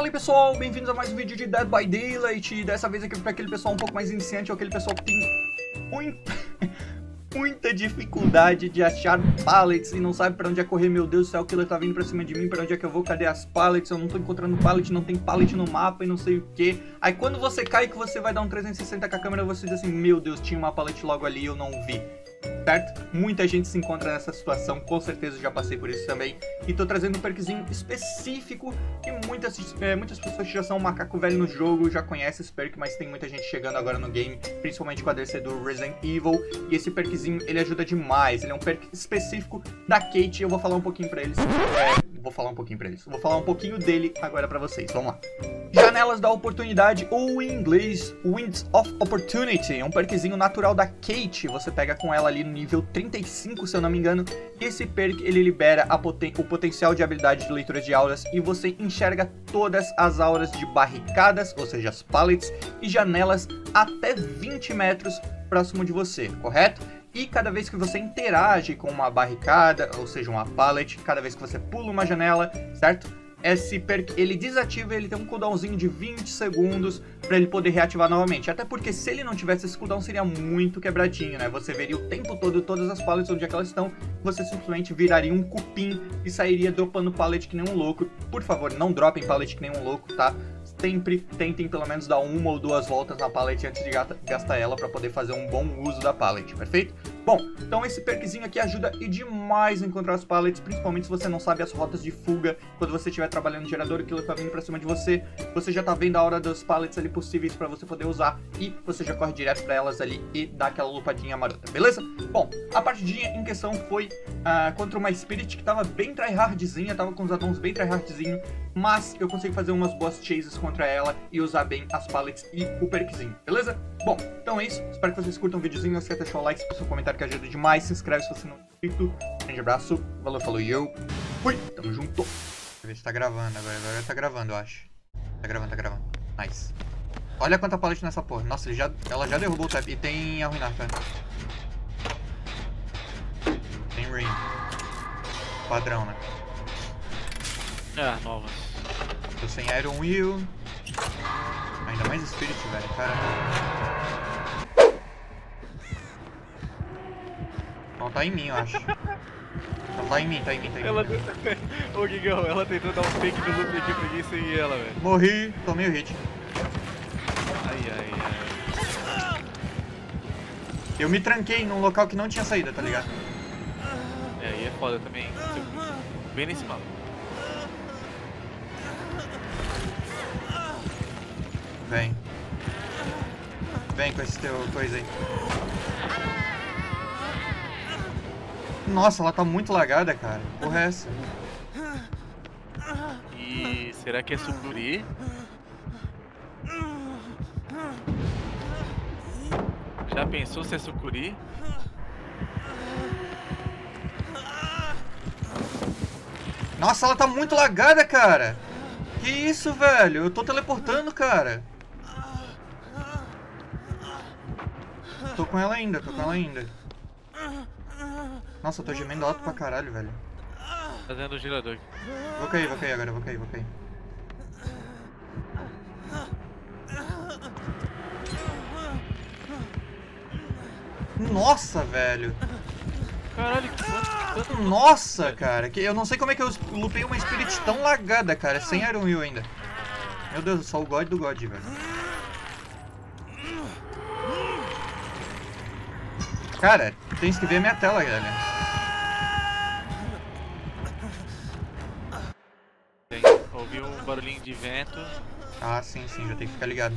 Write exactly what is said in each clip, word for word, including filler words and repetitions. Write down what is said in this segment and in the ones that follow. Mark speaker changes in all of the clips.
Speaker 1: aí pessoal, bem-vindos a mais um vídeo de Dead by Daylight. E dessa vez aqui para aquele pessoal um pouco mais iniciante, ou aquele pessoal que tem muita, muita dificuldade de achar pallets e não sabe pra onde é correr. Meu Deus do céu, o killer tá vindo pra cima de mim, pra onde é que eu vou, cadê as pallets? Eu não tô encontrando pallet, não tem pallet no mapa e não sei o que. Aí quando você cai que você vai dar um trezentos e sessenta com a câmera, você diz assim, meu Deus, tinha uma pallet logo ali e eu não vi. Certo? Muita gente se encontra nessa situação, com certeza já passei por isso também. E tô trazendo um perkzinho específico que muitas, é, muitas pessoas que já são um macaco velho no jogo já conhecem esse perk, mas tem muita gente chegando agora no game, principalmente com a D L C do Resident Evil. E esse perkzinho, ele ajuda demais, ele é um perk específico da Kate e eu vou falar um pouquinho pra eles. É, vou falar um pouquinho pra eles. Vou falar um pouquinho dele agora pra vocês, vamos lá. Janelas da Oportunidade, ou em inglês, Winds of Opportunity, é um perkzinho natural da Kate. Você pega com ela ali no nível trinta e cinco, se eu não me engano. E esse perk, ele libera a poten o potencial de habilidade de leitura de auras e você enxerga todas as auras de barricadas, ou seja, as pallets e janelas até vinte metros próximo de você, correto? E cada vez que você interage com uma barricada, ou seja, uma pallet, cada vez que você pula uma janela, certo? Esse perk, ele desativa, ele tem um cooldownzinho de vinte segundos para ele poder reativar novamente. Até porque se ele não tivesse esse cooldown seria muito quebradinho, né? Você veria o tempo todo todas as pallets onde é que elas estão, você simplesmente viraria um cupim e sairia dropando pallet que nem um louco. Por favor, não dropem pallet que nem um louco, tá? Sempre tentem pelo menos dar uma ou duas voltas na pallet antes de gastar ela para poder fazer um bom uso da pallet, perfeito? Bom, então esse perkzinho aqui ajuda e demais a encontrar as pallets, principalmente se você não sabe as rotas de fuga. Quando você estiver trabalhando no gerador, aquilo tá vindo pra cima de você, você já tá vendo a hora das pallets ali possíveis pra você poder usar e você já corre direto pra elas ali e dá aquela lupadinha marota, beleza? Bom, a partidinha em questão foi uh, contra uma Spirit que tava bem tryhardzinha, tava com os addons bem tryhardzinho, mas eu consegui fazer umas boas chases contra ela e usar bem as pallets e o perkzinho, beleza? Bom, então é isso, espero que vocês curtam o videozinho, não esqueça de deixar o like, seu comentário que ajuda demais, se inscreve se você não é inscrito, grande abraço, valeu, falou e eu fui, tamo junto. Deixa eu ver se tá gravando agora, agora tá gravando eu acho, tá gravando, tá gravando, nice. Olha quanta pallet nessa porra, nossa, ele já, ela já derrubou o tap e tem arruinar, cara. Tem ring, padrão, né?
Speaker 2: Ah, novas.
Speaker 1: Tô sem Iron Will. Ainda mais Spirit, velho, cara. Não, tá em mim, eu acho. Não, tá em mim, tá em mim, tá em
Speaker 2: ela
Speaker 1: mim.
Speaker 2: Ô, Guigão, ela tentou dar um fake no loop aqui pra ninguém seguir ela, velho.
Speaker 1: Morri, tomei o hit.
Speaker 2: Ai, ai, ai.
Speaker 1: Eu me tranquei num local que não tinha saída, tá ligado?
Speaker 2: É, aí é foda também. Bem nesse mapa.
Speaker 1: Vem. Vem com esse teu coisa aí. Nossa, ela tá muito lagada, cara. Porra é essa?
Speaker 2: E será que é sucuri? Já pensou se é sucuri?
Speaker 1: Nossa, ela tá muito lagada, cara. Que isso, velho? Eu tô teleportando, cara. Tô com ela ainda, tô com ela ainda. Nossa, eu tô gemendo alto pra caralho, velho.
Speaker 2: Tá dentro do gerador.
Speaker 1: Vou cair, vou cair agora, vou cair, vou cair. Nossa, velho.
Speaker 2: Caralho, que quanto, quanto...
Speaker 1: Nossa, cara. Que eu não sei como é que eu lupei uma Spirit tão lagada, cara. Sem Iron Will ainda. Meu Deus, só o God do God, velho. Cara, tem que ver a minha tela, galera.
Speaker 2: Tem. Ouvi um barulhinho de vento.
Speaker 1: Ah, sim, sim, já tem que ficar ligado.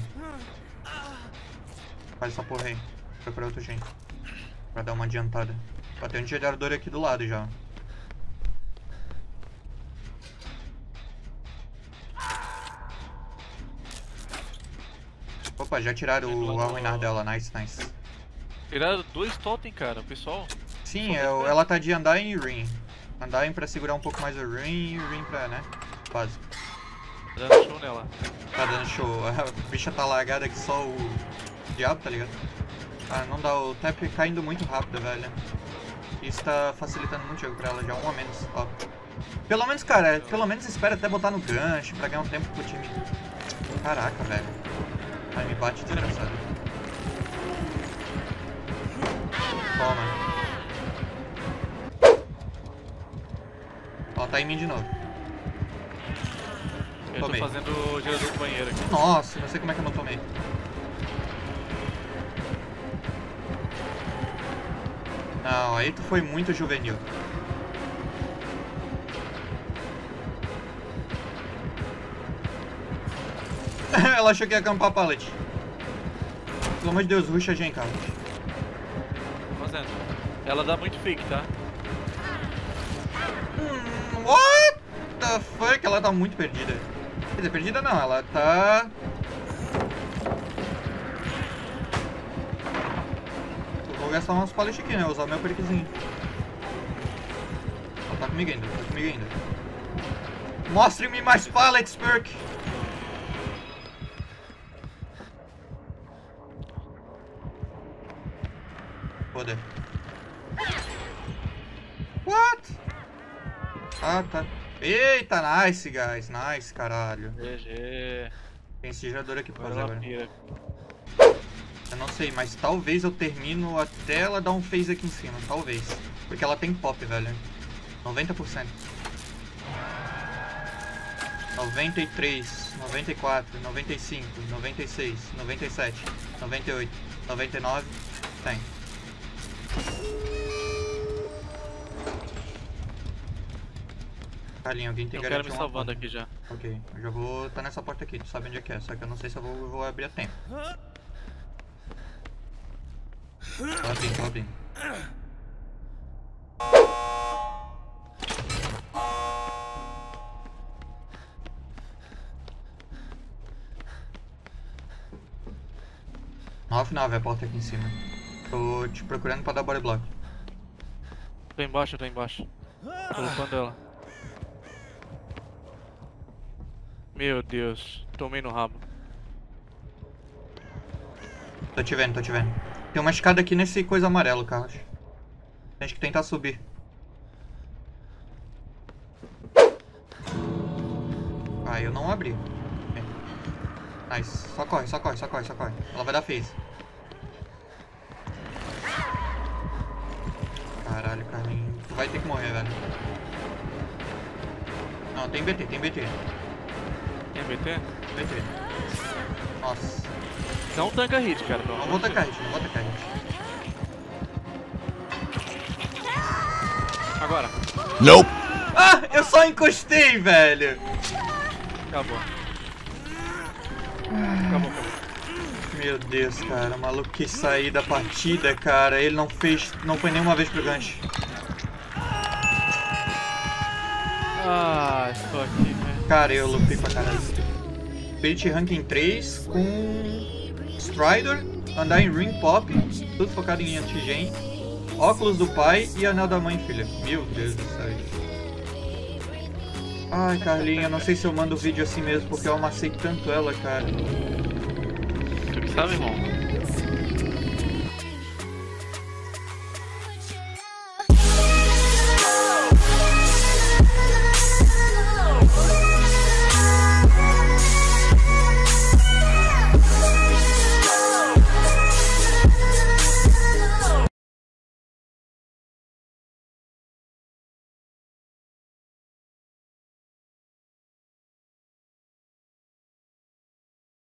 Speaker 1: Faz essa porra aí. Procurar outro jeito. Pra dar uma adiantada. Ó, tem um gerador aqui do lado já. Opa, já tiraram o arruinar dela. Nice, nice.
Speaker 2: Tiraram dois totem, cara, o pessoal.
Speaker 1: Sim, é, ela tá de andar em ring. Andar em pra segurar um pouco mais o ring e o ring pra, né? Básico.
Speaker 2: Tá dando show nela.
Speaker 1: Tá dando show. A bicha tá lagada que só o diabo, tá ligado? Ah, não dá. O tap caindo muito rápido, velho. Isso tá facilitando muito o jogo pra ela, já um a menos, ó. Pelo menos, cara, pelo menos espera até botar no gancho pra ganhar um tempo pro time. Caraca, velho. Ai, me bate desgraçado. Toma. Ó, tá em mim de novo.
Speaker 2: Eu
Speaker 1: Tomei.
Speaker 2: tô fazendo o gerador do banheiro aqui.
Speaker 1: Nossa, não sei como é que eu não tomei. Não, aí tu foi muito juvenil. Ela achou que ia acampar a pallet. Pelo amor de Deus, ruxa a gente, cara.
Speaker 2: Tô fazendo. Ela dá muito fake, tá?
Speaker 1: Hum, what the fuck? Ela tá muito perdida. Quer dizer, perdida não, ela tá... Eu vou gastar umas pallets aqui, né? Vou usar o meu periquezinho. Ela tá comigo ainda, tá comigo ainda. Mostre-me mais pallets, Perk! Foda. What? Ah, tá. Eita, nice, guys. Nice, caralho.
Speaker 2: G G.
Speaker 1: Tem esse gerador aqui pra
Speaker 2: Agora
Speaker 1: fazer
Speaker 2: ela
Speaker 1: agora.
Speaker 2: pira.
Speaker 1: Eu não sei, mas talvez eu termino até ela dar um phase aqui em cima. Talvez. Porque ela tem pop, velho. noventa por cento. noventa e três, noventa e quatro, noventa e cinco, noventa e seis, noventa e sete, noventa e oito, noventa e nove. Tem. Carlinhos, alguém tem
Speaker 2: Eu
Speaker 1: que
Speaker 2: quero me
Speaker 1: garantir uma
Speaker 2: salvando
Speaker 1: porta.
Speaker 2: aqui já.
Speaker 1: Ok, eu já vou estar nessa porta aqui, tu sabe onde é que é, só que eu não sei se eu vou, eu vou abrir a tempo. Tô abrindo, tô abrindo. nove nove é a porta aqui em cima. Tô te procurando pra dar body block.
Speaker 2: Tô embaixo, tô embaixo. Tô lutando ela. Meu Deus, tomei no rabo.
Speaker 1: Tô te vendo, tô te vendo. Tem uma escada aqui nesse coisa amarelo, Carlos. Tem que tentar subir. Ah, eu não abri. Nice. Só corre, só corre, só corre, só corre. Ela vai dar phase. Caralho, Carlinhos. Tu vai ter que morrer, velho. Não, tem B T, tem B T.
Speaker 2: Tem B T?
Speaker 1: B T. Nossa.
Speaker 2: Não tanca hit, cara.
Speaker 1: Não vou tacar hit, não vou tacar hit.
Speaker 2: Agora.
Speaker 3: Nope.
Speaker 1: Ah, eu só encostei, velho.
Speaker 2: Acabou. Acabou, acabou.
Speaker 1: Meu Deus, cara, o maluco quis sair da partida, cara. Ele não fez, não foi nenhuma vez pro gancho.
Speaker 2: Ah, estou aqui, velho.
Speaker 1: Cara, eu lupei pra caralho. Spirit Ranking três com Strider, andar em Ring Pop, tudo focado em anti-gen, óculos do pai e anel da mãe e filha. Meu Deus do céu. Ai, Carlinhos, eu não sei se eu mando o vídeo assim mesmo, porque eu amassei tanto ela, cara.
Speaker 2: Tu que sabe, irmão?